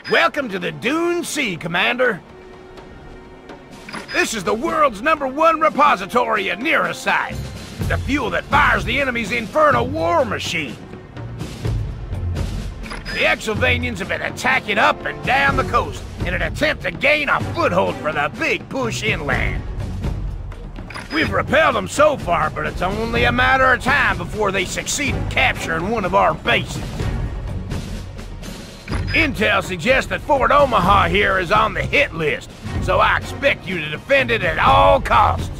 Welcome to the Dune Sea, Commander. This is the world's #1 repository of Neurosite, the fuel that fires the enemy's infernal war machine. The Exylvanians have been attacking up and down the coast in an attempt to gain a foothold for the big push inland. We've repelled them so far, but it's only a matter of time before they succeed in capturing one of our bases. Intel suggests that Fort Omaha here is on the hit list, so I expect you to defend it at all costs.